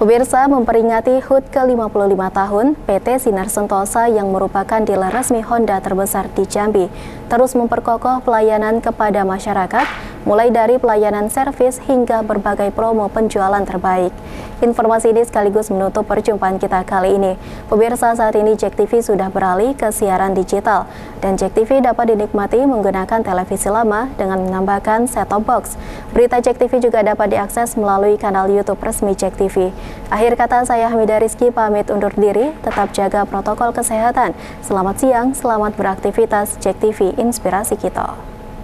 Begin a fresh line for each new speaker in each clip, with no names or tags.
Pemirsa, memperingati HUT ke-55 tahun, PT Sinar Sentosa yang merupakan dealer resmi Honda terbesar di Jambi terus memperkokoh pelayanan kepada masyarakat, mulai dari pelayanan servis hingga berbagai promo penjualan terbaik. Informasi ini sekaligus menutup perjumpaan kita kali ini. Pemirsa, saat ini JEK TV sudah beralih ke siaran digital, dan JEK TV dapat dinikmati menggunakan televisi lama dengan menambahkan set-top box. Berita JEK TV juga dapat diakses melalui kanal YouTube resmi JEK TV. Akhir kata, saya Hamidah Rizky pamit undur diri, tetap jaga protokol kesehatan. Selamat siang, selamat beraktivitas. JEK TV, inspirasi kita.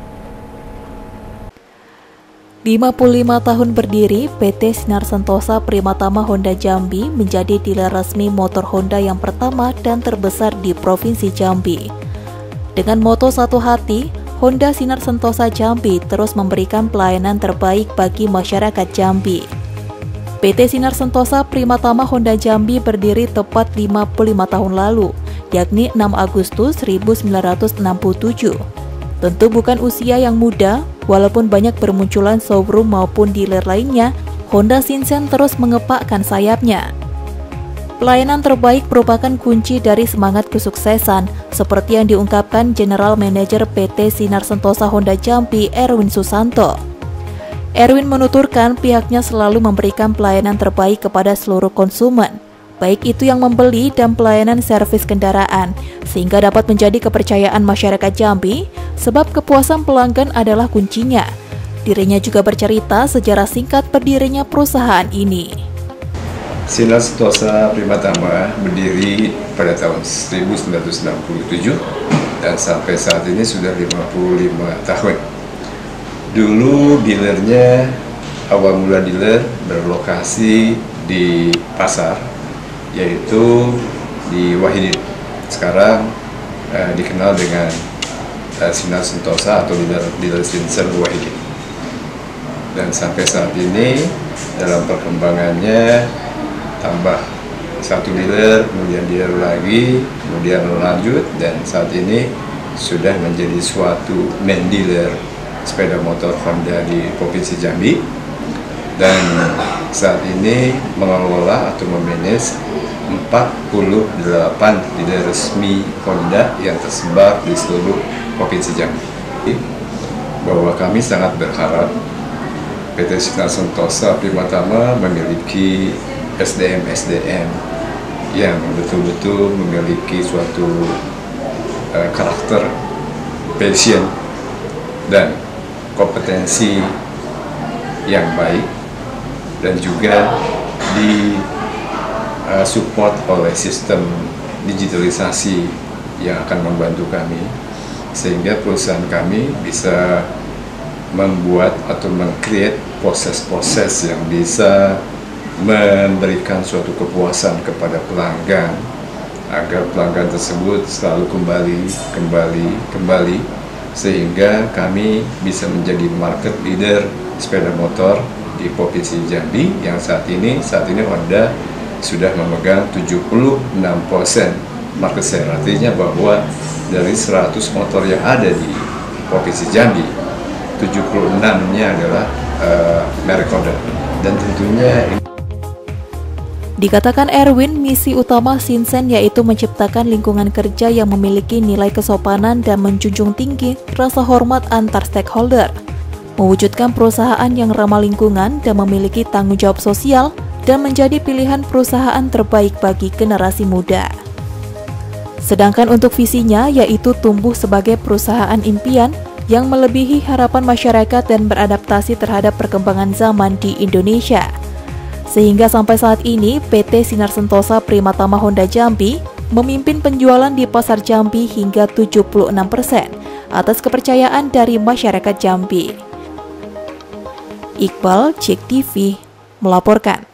55 tahun berdiri, PT Sinar Sentosa Primatama Honda Jambi menjadi dealer resmi motor Honda yang pertama dan terbesar di Provinsi Jambi. Dengan moto satu hati, Honda Sinar Sentosa Jambi terus memberikan pelayanan terbaik bagi masyarakat Jambi. PT Sinar Sentosa Primatama Honda Jambi berdiri tepat 55 tahun lalu, yakni 6 Agustus 1967. Tentu bukan usia yang muda, walaupun banyak bermunculan showroom maupun dealer lainnya, Honda Sinsen terus mengepakkan sayapnya. Pelayanan terbaik merupakan kunci dari semangat kesuksesan, seperti yang diungkapkan General Manager PT Sinar Sentosa Honda Jambi, Erwin Susanto. Erwin menuturkan pihaknya selalu memberikan pelayanan terbaik kepada seluruh konsumen, baik itu yang membeli dan pelayanan servis kendaraan, sehingga dapat menjadi kepercayaan masyarakat Jambi, sebab kepuasan pelanggan adalah kuncinya. Dirinya juga bercerita sejarah singkat berdirinya perusahaan ini.
Sinar Sentosa Primatama berdiri pada tahun 1967 dan sampai saat ini sudah 55 tahun. Dulu dealernya, awal mula dealer berlokasi di pasar, yaitu di Wahidin. Sekarang dikenal dengan Sinar Sentosa atau dealer Sinsen Wahidin. Dan sampai saat ini dalam perkembangannya tambah satu dealer, kemudian dealer lagi, kemudian lanjut, dan saat ini sudah menjadi suatu main dealer sepeda motor Honda di Provinsi Jambi, dan saat ini mengelola atau memanage 48 dealer resmi Honda yang tersebar di seluruh Provinsi Jambi. Bahwa kami sangat berharap PT Sinar Sentosa Primatama memiliki SDM yang betul-betul memiliki suatu karakter, passion, dan kompetensi yang baik, dan juga support oleh sistem digitalisasi yang akan membantu kami, sehingga perusahaan kami bisa membuat atau meng-create proses-proses yang bisa memberikan suatu kepuasan kepada pelanggan, agar pelanggan tersebut selalu kembali, sehingga kami bisa menjadi market leader sepeda motor di Provinsi Jambi, yang saat ini Honda sudah memegang 76% market share. Artinya bahwa dari 100 motor yang ada di Provinsi Jambi, 76-nya adalah merek Honda. Dan tentunya
Dikatakan Erwin, misi utama Sinsen yaitu menciptakan lingkungan kerja yang memiliki nilai kesopanan dan menjunjung tinggi rasa hormat antar stakeholder, mewujudkan perusahaan yang ramah lingkungan dan memiliki tanggung jawab sosial, dan menjadi pilihan perusahaan terbaik bagi generasi muda. Sedangkan untuk visinya yaitu tumbuh sebagai perusahaan impian yang melebihi harapan masyarakat dan beradaptasi terhadap perkembangan zaman di Indonesia. Sehingga sampai saat ini PT Sinar Sentosa Primatama Honda Jambi memimpin penjualan di pasar Jambi hingga 76% atas kepercayaan dari masyarakat Jambi. Iqbal, JEK TV, melaporkan.